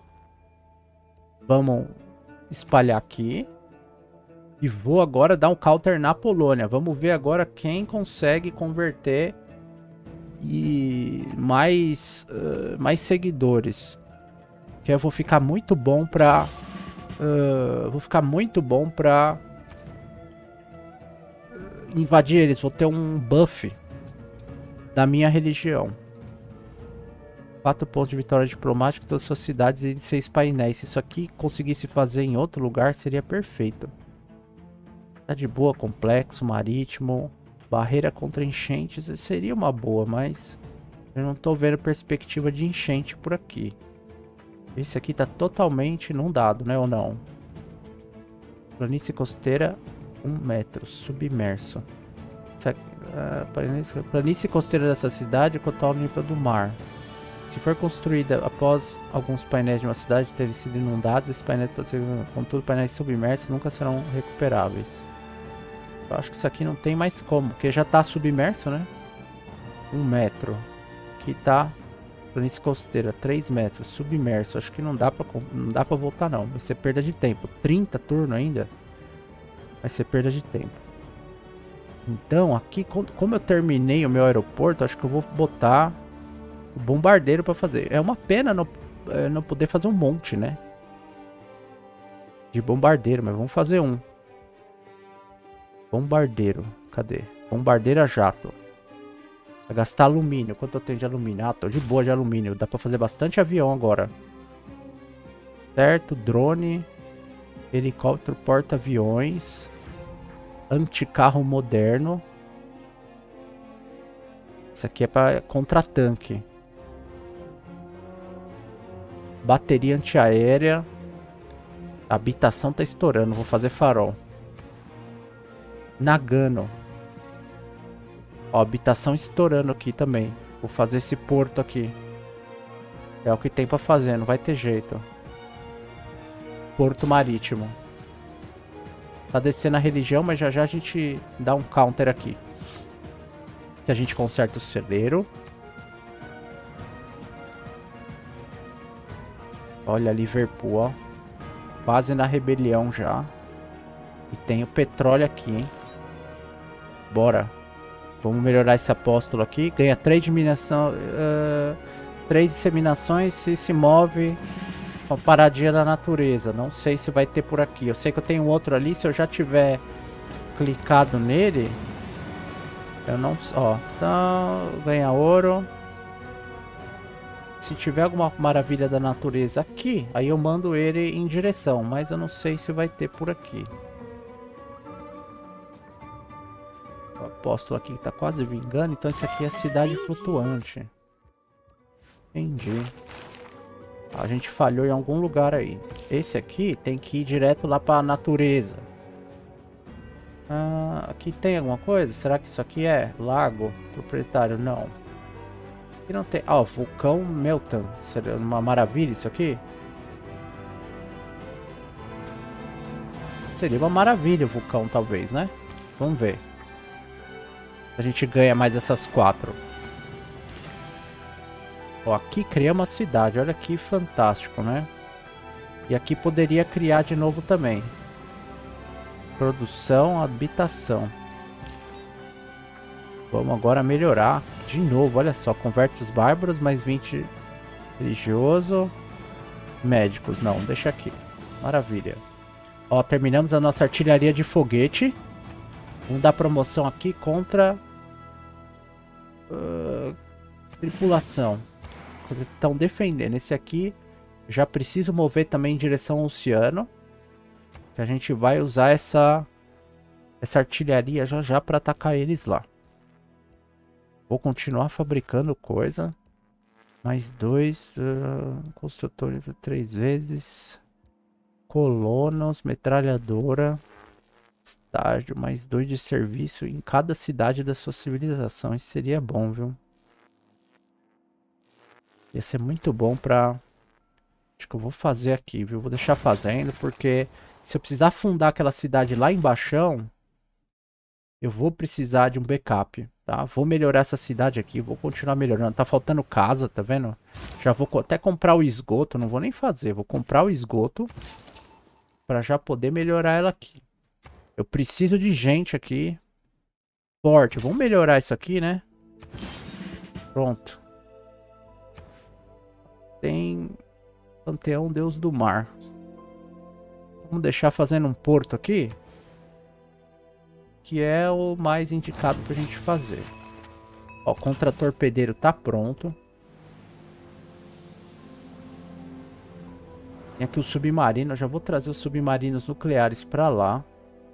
Vamos espalhar aqui. E vou agora dar um counter na Polônia. Vamos ver agora quem consegue converter e mais seguidores. Que eu vou ficar muito bom pra... invadir eles. Vou ter um buff da minha religião. 4 pontos de vitória diplomática em todas as suas cidades e 6 painéis. Se isso aqui conseguisse fazer em outro lugar, seria perfeito. Tá de boa, complexo, marítimo, barreira contra enchentes. Seria uma boa, mas eu não tô vendo perspectiva de enchente por aqui. Esse aqui tá totalmente inundado, né, ou não? Planície costeira, 1 metro, submerso. Planície costeira dessa cidade, total nível do mar. Se for construída após alguns painéis de uma cidade terem sido inundados, esses painéis podem ser, contudo, painéis submersos nunca serão recuperáveis. Eu acho que isso aqui não tem mais como, porque já tá submerso, né? 1 metro. Aqui tá planície costeira, 3 metros, submerso. Acho que não dá pra voltar não. Vai ser perda de tempo. 30 turnos ainda. Vai ser perda de tempo. Então, aqui, como eu terminei o meu aeroporto, acho que eu vou botar o bombardeiro pra fazer. É uma pena não poder fazer um monte, né? De bombardeiro, mas vamos fazer um. Bombardeiro. Cadê? Bombardeiro a jato. Vai gastar alumínio. Quanto eu tenho de alumínio? Ah, tô de boa de alumínio. Dá pra fazer bastante avião agora. Certo, drone. Helicóptero, porta-aviões. Anticarro moderno. Isso aqui é para contra-tanque. Bateria antiaérea. A habitação tá estourando. Vou fazer farol. Nagano. Ó, habitação estourando aqui também. Vou fazer esse porto aqui. É o que tem pra fazer, não vai ter jeito. Porto marítimo. Tá descendo a religião, mas já já a gente dá um counter aqui. Que a gente conserta o celeiro. Olha, Liverpool, ó. Base na rebelião já. E tem o petróleo aqui, hein. Bora. Vamos melhorar esse apóstolo aqui. Ganha 3 de mineração. 3 disseminações. Se move. Uma paradinha da natureza. Não sei se vai ter por aqui. Eu sei que eu tenho outro ali. Se eu já tiver clicado nele. Eu não... Ó. Então... Ganha ouro. Se tiver alguma maravilha da natureza aqui. Aí eu mando ele em direção. Mas eu não sei se vai ter por aqui. O apóstolo aqui tá quase vingando. Então esse aqui é a cidade flutuante. Entendi. A gente falhou em algum lugar aí. Esse aqui tem que ir direto lá pra natureza. Ah, aqui tem alguma coisa? Será que isso aqui é lago proprietário? Não. Aqui não tem. Ó, vulcão Melton. Seria uma maravilha isso aqui? Seria uma maravilha o vulcão, talvez, né? Vamos ver. A gente ganha mais essas 4. Ó, aqui cria uma cidade. Olha que fantástico, né? E aqui poderia criar de novo também. Produção, habitação. Vamos agora melhorar de novo. Olha só, converte os bárbaros, mais 20 religioso. Médicos, não, deixa aqui. Maravilha. Ó, terminamos a nossa artilharia de foguete. Vamos dar promoção aqui contra... tripulação. Eles estão defendendo. Esse aqui já preciso mover também em direção ao oceano. Que a gente vai usar essa artilharia já já para atacar eles lá. Vou continuar fabricando coisa. Mais 2. Construtor 3 vezes. Colonos, metralhadora. Estágio, mais 2 de serviço em cada cidade da sua civilização. Isso seria bom, viu? Ia ser muito bom pra... Acho que eu vou fazer aqui, viu? Vou deixar fazendo, porque se eu precisar fundar aquela cidade lá embaixo, eu vou precisar de um backup, tá? Vou melhorar essa cidade aqui, vou continuar melhorando. Tá faltando casa, tá vendo? Já vou até comprar o esgoto, não vou nem fazer. Vou comprar o esgoto pra já poder melhorar ela aqui. Eu preciso de gente aqui. Forte. Vamos melhorar isso aqui, né? Pronto. Tem... Panteão Deus do Mar. Vamos deixar fazendo um porto aqui. Que é o mais indicado pra gente fazer. Ó, o contra-torpedeiro tá pronto. Tem aqui o submarino. Eu já vou trazer os submarinos nucleares pra lá.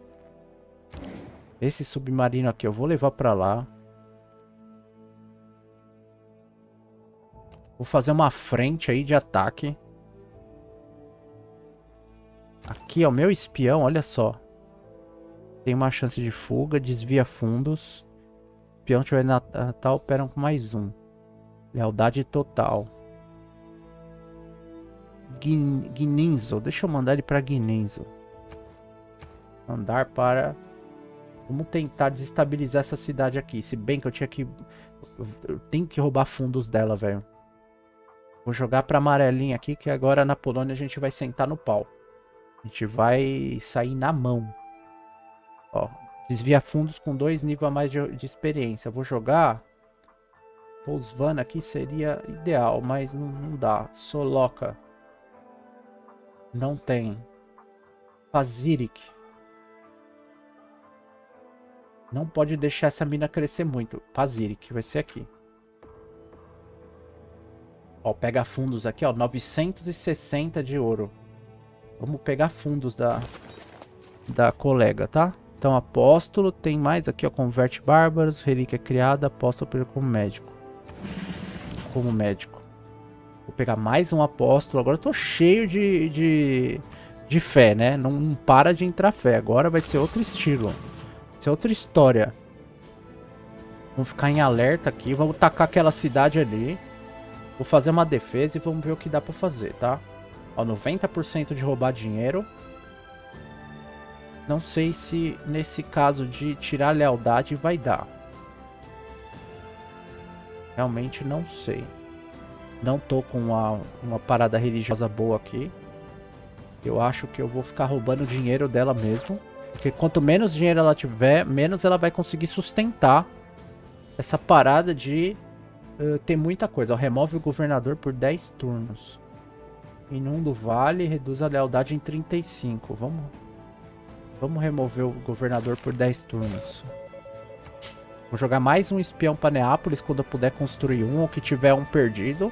Esse submarino aqui eu vou levar pra lá. Vou fazer uma frente aí de ataque. Aqui é o meu espião, olha só. Tem uma chance de fuga, desvia fundos. Espião tiver Natal, operam com mais 1. Lealdade total. Guininzo, deixa eu mandar ele pra Guininzo. Mandar para... Vamos tentar desestabilizar essa cidade aqui. Se bem que eu tinha que... Eu tenho que roubar fundos dela, velho. Vou jogar pra amarelinha aqui, que agora na Polônia a gente vai sentar no pau. A gente vai sair na mão. Ó, desvia fundos com 2 níveis a mais de experiência. Vou jogar... Polsvana aqui seria ideal, mas não dá. Soloka. Não tem. Pazirik. Não pode deixar essa mina crescer muito. Pazirik, vai ser aqui. Ó, pega fundos aqui, ó. 960 de ouro. Vamos pegar fundos da colega, tá? Então, apóstolo. Tem mais aqui, ó. Converte bárbaros. Relíquia criada. Apóstolo como médico. Como médico. Vou pegar mais um apóstolo. Agora eu tô cheio de fé, né? Não para de entrar fé. Agora vai ser outro estilo. Vai ser outra história. Vamos ficar em alerta aqui. Vamos tacar aquela cidade ali. Vou fazer uma defesa e vamos ver o que dá pra fazer, tá? Ó, 90% de roubar dinheiro. Não sei se nesse caso de tirar a lealdade vai dar. Realmente não sei. Não tô com uma parada religiosa boa aqui. Eu acho que eu vou ficar roubando o dinheiro dela mesmo. Porque quanto menos dinheiro ela tiver, menos ela vai conseguir sustentar essa parada de ter muita coisa. Ó, remove o governador por 10 turnos. Inunda o vale, reduz a lealdade em 35. Vamos remover o governador por 10 turnos. Vou jogar mais um espião para Neápolis quando eu puder construir um ou que tiver um perdido.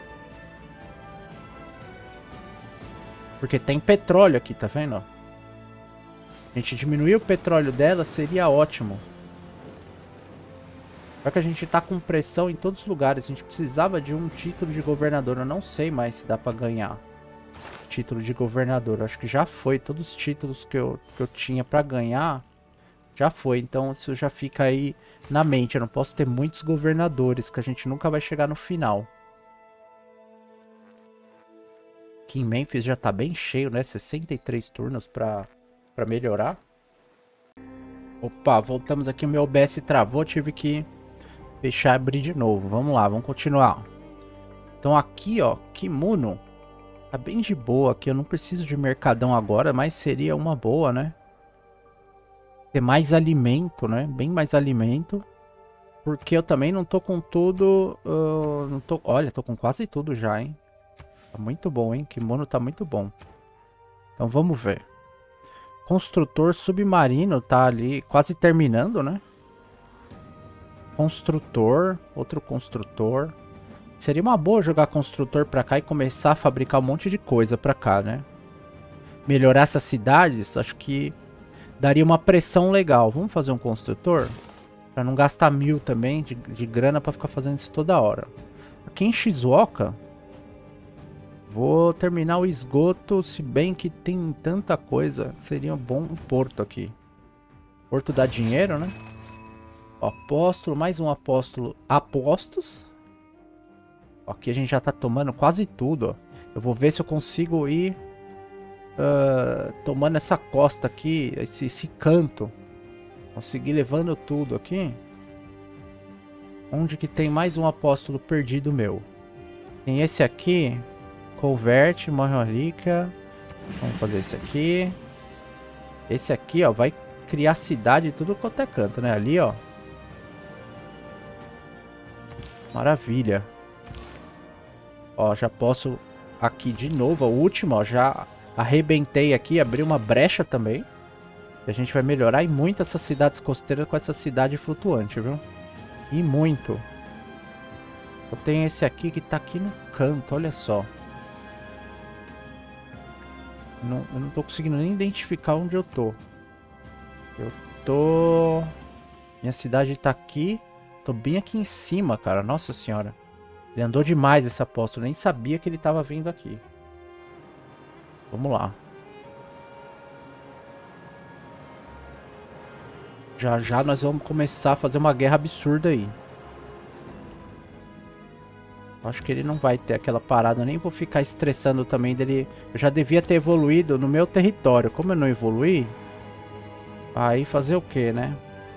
Porque tem petróleo aqui, tá vendo? A gente diminuir o petróleo dela seria ótimo. Só que a gente tá com pressão em todos os lugares. A gente precisava de um título de governador. Eu não sei mais se dá pra ganhar título de governador. Acho que já foi. Todos os títulos que eu tinha pra ganhar Já foi, então isso já fica aí na mente. Eu não posso ter muitos governadores, que a gente nunca vai chegar no final. Aqui em Memphis já tá bem cheio, né? 63 turnos pra melhorar. Opa, voltamos aqui. O meu OBS travou, tive que fechar e abrir de novo. Vamos lá, vamos continuar. Então aqui, ó, Kimono. Tá bem de boa aqui. Eu não preciso de mercadão agora, mas seria uma boa, né? Ter mais alimento, né? Bem mais alimento. Porque eu também não tô com tudo. Não tô, olha, tô com quase tudo já, hein? Tá muito bom, hein? Kimono tá muito bom. Então vamos ver. Construtor submarino tá ali quase terminando, né? Construtor, outro construtor. Seria uma boa jogar construtor pra cá e começar a fabricar um monte de coisa pra cá, né? Melhorar essas cidades, acho que daria uma pressão legal. Vamos fazer um construtor? Pra não gastar 1000 também de grana pra ficar fazendo isso toda hora. Aqui em Shizuoka, vou terminar o esgoto, se bem que tem tanta coisa. Seria um bom porto aqui. Porto dá dinheiro, né? O apóstolo, mais um apóstolo. Apostos. Aqui a gente já tá tomando quase tudo, ó. Eu vou ver se eu consigo ir tomando essa costa aqui, esse canto. Conseguir levando tudo aqui. Onde que tem mais um apóstolo perdido meu? Tem esse aqui. Converte, morre uma rica. Vamos fazer esse aqui. Esse aqui, ó, vai criar cidade tudo quanto é canto, né? Ali, ó. Maravilha. Ó, já posso aqui de novo, o último, ó, já arrebentei aqui, abri uma brecha também. E a gente vai melhorar e muito essas cidades costeiras com essa cidade flutuante, viu? E muito. Eu tenho esse aqui que tá aqui no canto, olha só. Eu não tô conseguindo nem identificar onde eu tô. Eu tô... Minha cidade tá aqui. Tô bem aqui em cima, cara. Nossa senhora. Ele andou demais esse apóstolo. Nem sabia que ele tava vindo aqui. Vamos lá. Já já nós vamos começar a fazer uma guerra absurda aí. Acho que ele não vai ter aquela parada. Nem vou ficar estressando também dele. Eu já devia ter evoluído no meu território. Como eu não evoluí, aí fazer o que, né?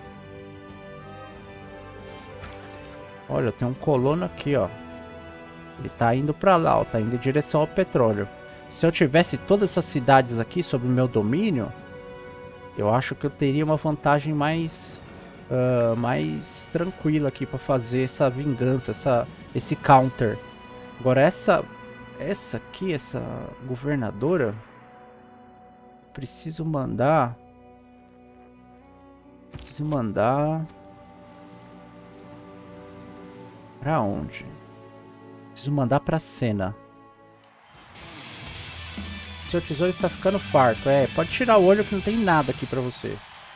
Olha, tem um colono aqui, ó. Ele tá indo pra lá, ó. Tá indo em direção ao petróleo. Se eu tivesse todas essas cidades aqui sob o meu domínio, eu acho que eu teria uma vantagem mais tranquila aqui pra fazer essa vingança, esse counter. Agora essa aqui, essa governadora, preciso mandar pra onde? Preciso mandar pra Sena. Seu tesouro está ficando farto. É, pode tirar o olho que não tem nada aqui pra você.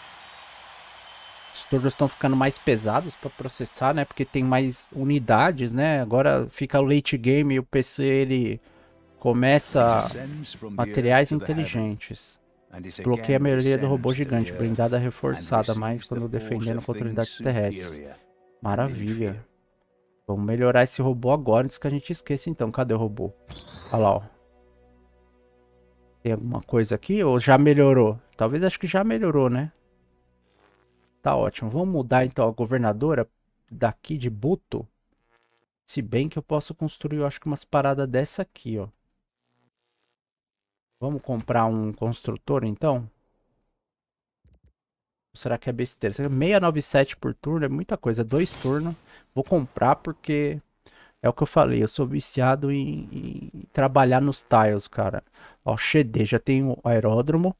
Os turnos estão ficando mais pesados pra processar, né? Porque tem mais unidades, né? Agora fica o late game e o PC, ele começa materiais inteligentes. Bloqueia a maioria do robô gigante. Blindada reforçada, mais quando defendendo contra unidades terrestres. Maravilha. Vamos melhorar esse robô agora, antes que a gente esqueça então. Cadê o robô? Olha lá, ó. Tem alguma coisa aqui? Ou já melhorou? Talvez, acho que já melhorou, né? Tá ótimo. Vamos mudar então a governadora daqui de Buto. Se bem que eu posso construir, eu acho que umas paradas dessa aqui, ó. Vamos comprar um construtor então? Ou será que é besteira? 697 por turno é muita coisa. 2 turnos. Vou comprar porque é o que eu falei. Eu sou viciado em trabalhar nos tiles, cara. Ó, XD, já tem o aeródromo.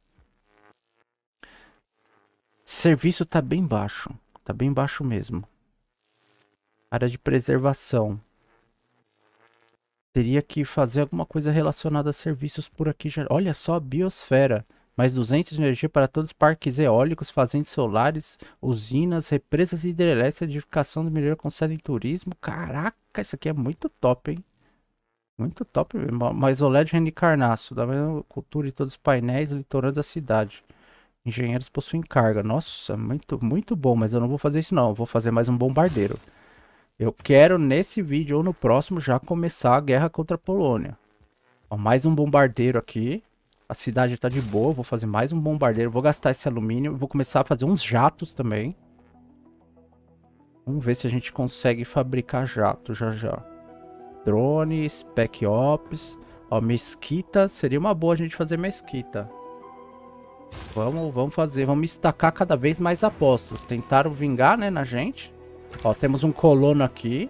Serviço tá bem baixo. Tá bem baixo mesmo. Área de preservação. Teria que fazer alguma coisa relacionada a serviços por aqui. Já. Olha só, biosfera. Mais 200 de energia para todos os parques eólicos, fazendas solares, usinas, represas hidrelétricas, edificação de melhor concedem turismo. Caraca, isso aqui é muito top, hein? Muito top mesmo. Mausolé de Reni Carnasso. Da mesma cultura e todos os painéis litorâneos da cidade. Engenheiros possuem carga. Nossa, muito bom, mas eu não vou fazer isso não. Eu vou fazer mais um bombardeiro. Eu quero nesse vídeo ou no próximo já começar a guerra contra a Polônia. Ó, mais um bombardeiro aqui. A cidade tá de boa, eu vou fazer mais um bombardeiro. Vou gastar esse alumínio, vou começar a fazer uns jatos também. Vamos ver se a gente consegue fabricar jato já já. Drone, Spec Ops. Ó, mesquita. Seria uma boa a gente fazer mesquita. Vamos fazer. Vamos estacar cada vez mais apóstolos. Tentaram vingar, né, na gente. Ó, temos um colono aqui.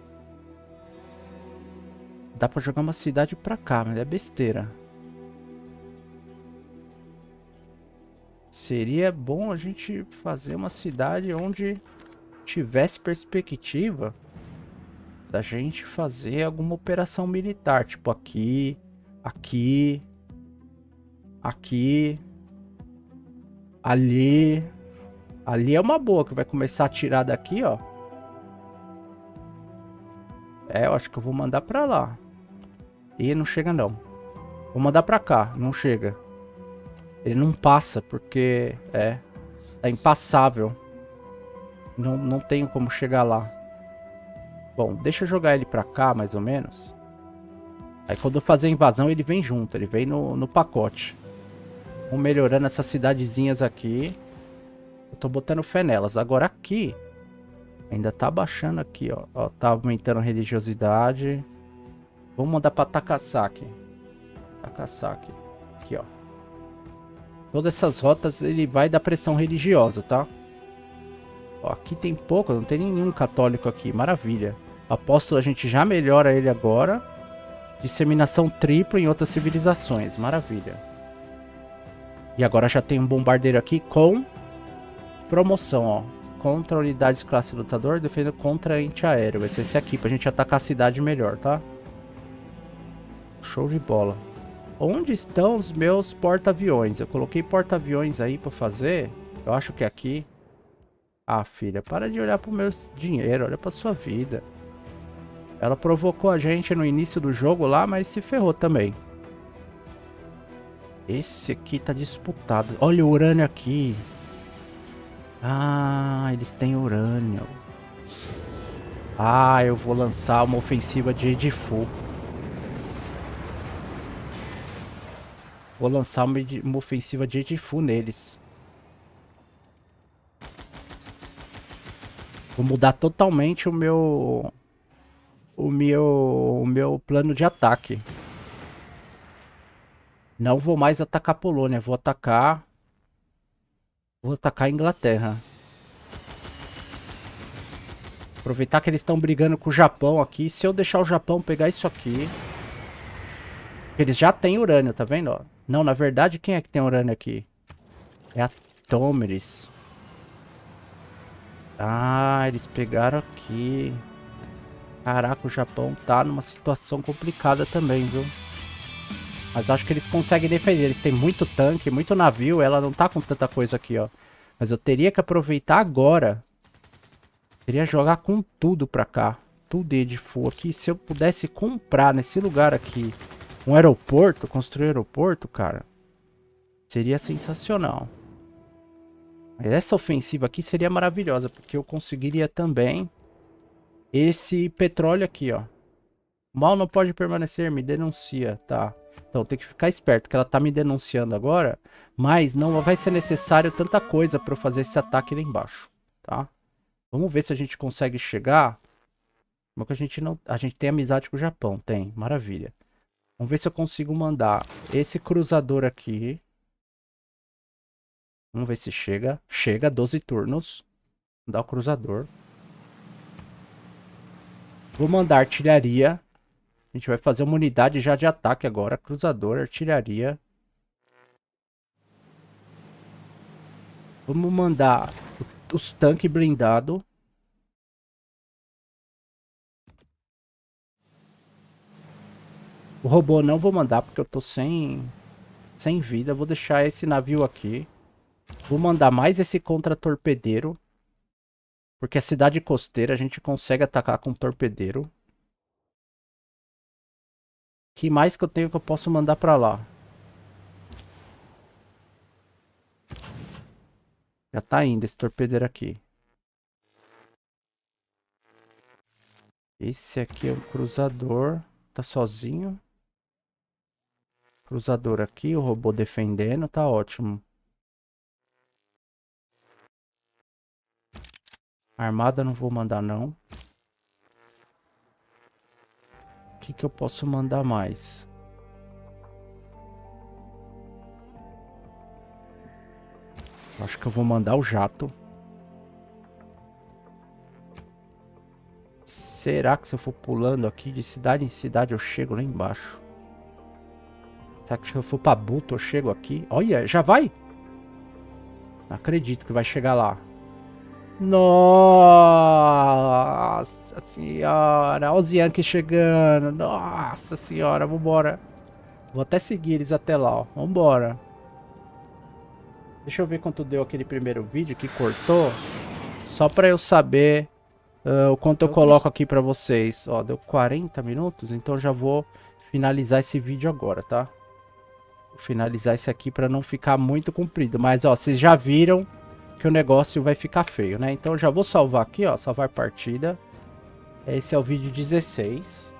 Dá pra jogar uma cidade pra cá, mas é besteira. Seria bom a gente fazer uma cidade onde tivesse perspectiva da gente fazer alguma operação militar. Tipo aqui, aqui, aqui, ali. Ali é uma boa que vai começar a tirar daqui, ó. É, eu acho que eu vou mandar pra lá. E não chega não. Vou mandar pra cá, não chega. Ele não passa porque é impassável. Não tenho como chegar lá. Bom, deixa eu jogar ele pra cá, mais ou menos. Aí quando eu fazer a invasão, ele vem junto. Ele vem no pacote. Vamos melhorando essas cidadezinhas aqui. Eu tô botando fé nelas. Agora aqui, ainda tá baixando aqui, ó. Ó, tá aumentando a religiosidade. Vamos mandar pra Takasaki. Takasaki. Aqui, ó. Todas essas rotas, ele vai dar pressão religiosa, tá? Ó, aqui tem pouco, não tem nenhum católico aqui. Maravilha. Apóstolo, a gente já melhora ele agora. Disseminação tripla em outras civilizações. Maravilha. E agora já tem um bombardeiro aqui com promoção, ó. Contra unidades classe lutador, defendendo contra antiaéreo. Vai ser esse aqui, pra gente atacar a cidade melhor, tá? Show de bola. Onde estão os meus porta-aviões? Eu coloquei porta-aviões aí pra fazer. Eu acho que é aqui. Ah, filha, para de olhar pro meu dinheiro, olha pra sua vida. Ela provocou a gente no início do jogo lá, mas se ferrou também. Esse aqui tá disputado. Olha o urânio aqui. Ah, eles têm urânio. Ah, eu vou lançar uma ofensiva de Edifu. Vou lançar uma ofensiva de Edifu neles. Vou mudar totalmente o meu plano de ataque. Não vou mais atacar a Polônia, vou atacar a Inglaterra. Aproveitar que eles estão brigando com o Japão aqui. Se eu deixar o Japão pegar isso aqui, eles já têm urânio, tá vendo? Ó? Não, na verdade, quem é que tem urânio aqui? É a Tomeris. Ah, eles pegaram aqui. Caraca, o Japão tá numa situação complicada também, viu? Mas acho que eles conseguem defender. Eles têm muito tanque, muito navio. Ela não tá com tanta coisa aqui, ó. Mas eu teria que aproveitar agora. Teria jogar com tudo pra cá. Tudo Edifu aqui. Se eu pudesse comprar nesse lugar aqui um aeroporto, construir um aeroporto, cara, seria sensacional. Mas essa ofensiva aqui seria maravilhosa, porque eu conseguiria também esse petróleo aqui, ó. Mal não pode permanecer, me denuncia, tá. Então tem que ficar esperto, que ela tá me denunciando agora, mas não vai ser necessário tanta coisa para eu fazer esse ataque lá embaixo, tá. Vamos ver se a gente consegue chegar. Como que a gente não... A gente tem amizade com o Japão, tem, maravilha. Vamos ver se eu consigo mandar esse cruzador aqui. Vamos ver se chega. Chega, 12 turnos. Dá o cruzador. Vou mandar artilharia. A gente vai fazer uma unidade já de ataque agora. Cruzador, artilharia. Vamos mandar os tanques blindados. O robô não vou mandar porque eu tô sem vida. Vou deixar esse navio aqui. Vou mandar mais esse contra-torpedeiro. Porque a cidade costeira a gente consegue atacar com torpedeiro. Que mais que eu tenho que eu posso mandar pra lá? tá indo esse torpedeiro aqui. Esse aqui é um cruzador. Tá sozinho. Cruzador aqui, o robô defendendo, tá ótimo. Armada não vou mandar não. O que que eu posso mandar mais? Acho que eu vou mandar o jato. Será que se eu for pulando aqui de cidade em cidade eu chego lá embaixo? Será que se eu for pra Buto eu chego aqui? Olha, já vai? Não acredito que vai chegar lá. Nossa senhora, olha os Yankees chegando. Nossa senhora, vambora. Vou até seguir eles até lá, ó. Vambora. Deixa eu ver quanto deu aquele primeiro vídeo que cortou. Só pra eu saber o quanto eu coloco aqui pra vocês. Ó, deu 40 minutos, então já vou finalizar esse vídeo agora, tá? Vou finalizar esse aqui pra não ficar muito comprido. Mas, ó, vocês já viram que o negócio vai ficar feio, né? Então já vou salvar aqui, ó, salvar partida. Esse é o vídeo 16.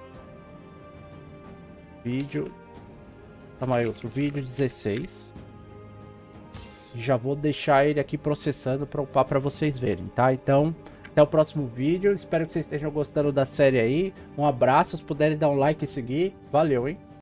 Vídeo... Toma aí outro vídeo 16. E já vou deixar ele aqui processando para upar para vocês verem, tá? Então, até o próximo vídeo. Espero que vocês estejam gostando da série aí. Um abraço, se puderem dar um like e seguir. Valeu, hein?